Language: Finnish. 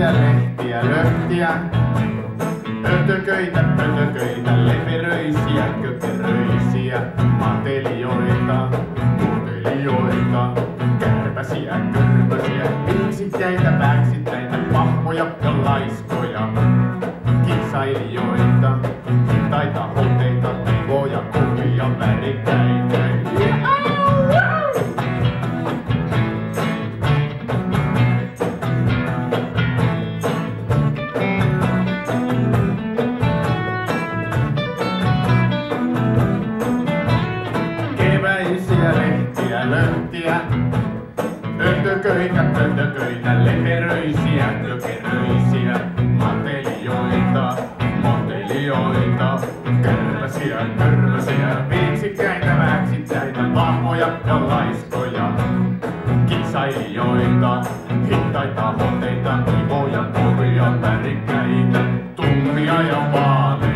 Pötököisiä, lehtiä, löhtiä. Pötököitä, leperöisiä, köperöisiä. Matelioita, mutelijoita. Kärpäsiä, körpösiä, viiksittäitä, pääksittäitä, pahmoja ja laiskoja. Kisailijoita, taita hoteita, kivoja, kovia, värikkäitä. Keväisiä, lehtiä, löhtiä. Pötököitä, leperöisiä, kökeröisiä. Mantelijoita, körpösiä, viiksikäitä, väksittäitä, vahvoja ja laiskoja. Kisailijoita, hittaita, hoteita, kivoja, kovia, värikkäitä, tummia ja vaaleita.